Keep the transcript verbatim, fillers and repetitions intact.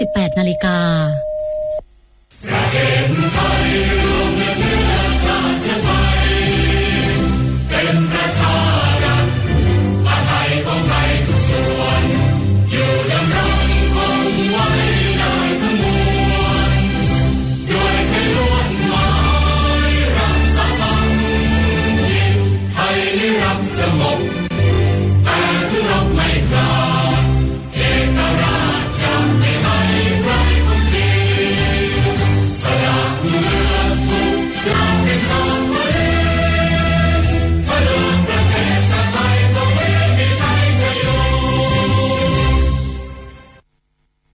สิบแปดนาฬิกาเป็นประชารัฐอาไทยของไทยทุกส่วนอยู่ดำรงคงไว้ได้ทั้งมวลด้วยไทยล้วนหมายรักสามัคคีไทยนิรักสงบ